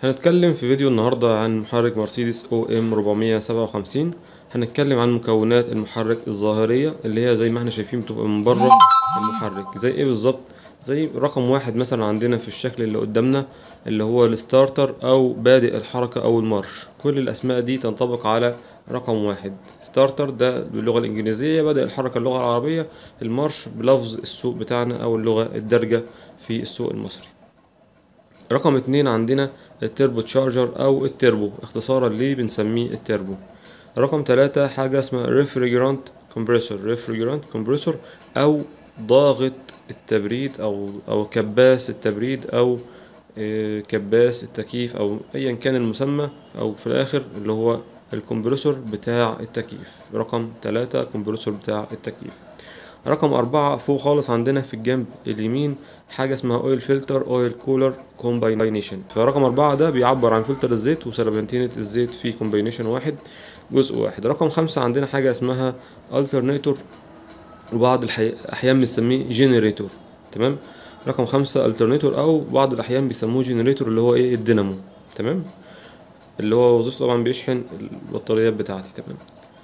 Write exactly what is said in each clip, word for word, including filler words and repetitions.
هنتكلم في فيديو النهاردة عن محرك مرسيدس او ام أربعمية سبعة وخمسين. هنتكلم عن مكونات المحرك الظاهرية اللي هي زي ما احنا شايفين بتبقى من بره المحرك. زي ايه بالظبط؟ زي رقم واحد مثلا عندنا في الشكل اللي قدامنا اللي هو الستارتر او بادئ الحركة او المارش. كل الاسماء دي تنطبق على رقم واحد. ستارتر ده باللغة الانجليزية، بادئ الحركة اللغة العربية، المارش بلفظ السوق بتاعنا او اللغة الدارجة في السوق المصري. رقم اتنين عندنا التربو تشارجر او التربو، اختصارا ليه بنسميه التربو. رقم تلاتة حاجة اسمها ريفريجرانت كومبريسور، ريفريجرانت كومبريسور او ضاغط التبريد او او كباس التبريد او اه كباس التكييف او ايا كان المسمى، او في الاخر اللي هو الكمبريسور بتاع التكييف. رقم تلاتة كمبريسور بتاع التكييف. رقم أربعة فوق خالص عندنا في الجنب اليمين حاجة اسمها اويل فلتر اويل كولر كومباينيشن. فرقم أربعة ده بيعبر عن فلتر الزيت وسربنتينة الزيت في كومباينيشن واحد، جزء واحد. رقم خمسة عندنا حاجة اسمها الترنيتور، وبعض الأحيان بنسميه جينيريتور. تمام. رقم خمسة الترنيتور أو بعض الأحيان بيسموه جينيريتور اللي هو ايه الدينامو. تمام، اللي هو وظيفته طبعا بيشحن البطاريات بتاعتي. تمام.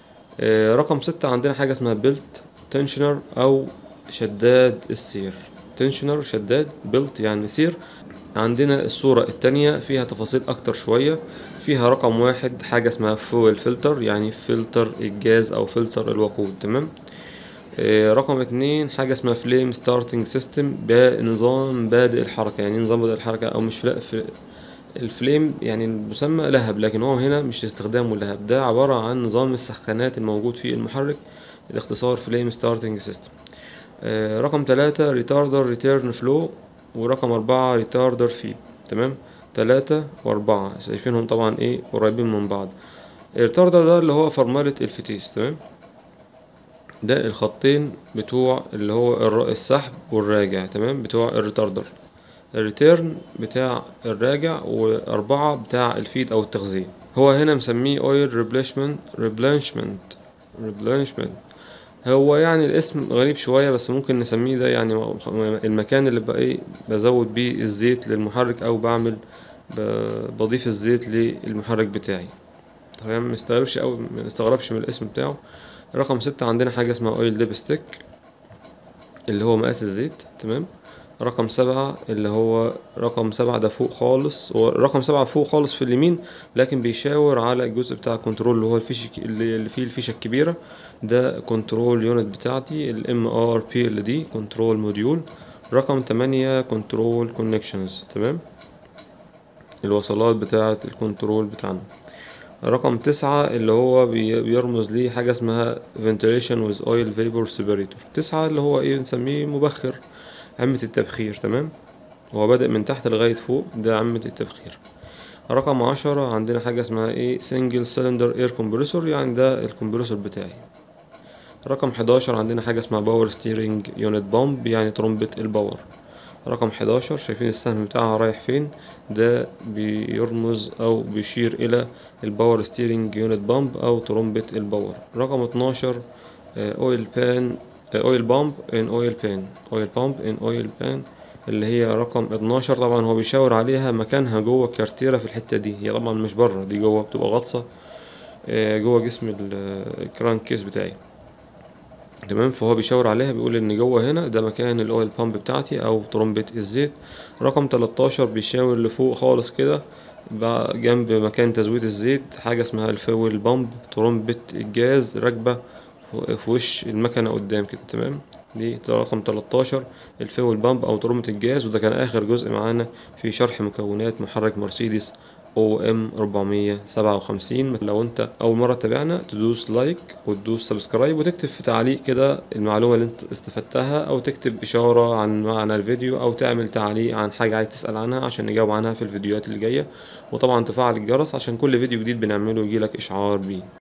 آه رقم ستة عندنا حاجة اسمها بيلت تنشنر او شداد السير. تنشنر شداد، بيلت يعني سير. عندنا الصورة التانية فيها تفاصيل اكتر شوية. فيها رقم واحد حاجة اسمها فويل فلتر، يعني فلتر الجاز او فلتر الوقود. تمام. آه رقم اتنين حاجة اسمها فليم ستارتنج سيستم، بنظام بادئ الحركة. يعني نظام بادئ الحركة او مش في الفليم يعني المسمى لهب، لكن هو هنا مش استخدامه لهب، ده عبارة عن نظام السخانات الموجود في المحرك، الاختصار فليم ستارتنج سيستم. رقم تلاتة ريتاردر ريتيرن فلو، ورقم أربعة ريتاردر فيد. تمام. تلاتة وأربعة شايفينهم طبعا ايه قريبين من بعض. الريتاردر ده اللي هو فرملة الفتيس. تمام، ده الخطين بتوع اللي هو السحب والراجع. تمام، بتوع الريتاردر. الريتيرن بتاع الراجع، وأربعة بتاع الفيد أو التغذية. هو هنا مسميه اويل ريبليشمنت ريبلانشمنت ريبلانشمنت. هو يعني الاسم غريب شوية، بس ممكن نسميه ده يعني المكان اللي بقى ايه بزود بيه الزيت للمحرك او بعمل بضيف الزيت للمحرك بتاعي. تمام، مستغربش او مستغربش من الاسم بتاعه. رقم ستة عندنا حاجة اسمها اويل ديبستيك اللي هو مقاس الزيت. تمام. رقم سبعة اللي هو رقم سبعة ده فوق خالص، ورقم سبعة فوق خالص في اليمين، لكن بيشاور على الجزء بتاع الكنترول اللي هو الفيش اللي فيه الفيشة الكبيرة. ده كنترول يونت بتاعتي الام ار بي ال دي كنترول موديول. رقم تمانية كنترول كونكشنز. تمام، الوصلات بتاعة الكنترول بتاعنا. رقم تسعة اللي هو بيرمز ليه حاجة اسمها ventilation with oil vapor separator. تسعة اللي هو ايه بنسميه مبخر، عمة التبخير. تمام، هو بادئ من تحت لغاية فوق، ده عمة التبخير. رقم عشرة عندنا حاجة اسمها ايه single cylinder air compressor، يعني ده الكمبريسور بتاعي. رقم حداشر عندنا حاجة اسمها باور ستيرنج يونت بامب، يعني ترمبة الباور. رقم حداشر شايفين السهم بتاعها رايح فين، ده بيرمز او بيشير الى الباور ستيرنج يونت بامب او ترمبة الباور. رقم اتناشر اويل بان اويل بامب ان اويل بان اويل بامب ان اويل بان اللي هي رقم اتناشر. طبعا هو بيشاور عليها مكانها جوه الكارتيرة في الحتة دي، هي طبعا مش بره، دي جوه بتبقى غطسة جوه جسم الكرانك كيس بتاعي. تمام، فهو بيشاور عليها بيقول ان جوه هنا ده مكان الاويل بامب بتاعتي او ترمبة الزيت. رقم تلتاشر بيشاور لفوق خالص كده جنب مكان تزويد الزيت، حاجة اسمها الفويل بامب ترمبة الجاز راكبة في وش المكنة قدام كده. تمام، دي رقم تلتاشر الفويل بامب او ترمبة الجاز. وده كان اخر جزء معانا في شرح مكونات محرك مرسيدس او ام أربعمية سبعة وخمسين. لو انت اول مرة تتابعنا تدوس لايك وتدوس سبسكرايب وتكتب في تعليق كده المعلومة اللي انت استفدتها، او تكتب اشارة عن معنى الفيديو، او تعمل تعليق عن حاجة عايز تسأل عنها عشان نجاوب عنها في الفيديوهات اللي جاية. وطبعا تفعل الجرس عشان كل فيديو جديد بنعمله يجيلك اشعار بيه.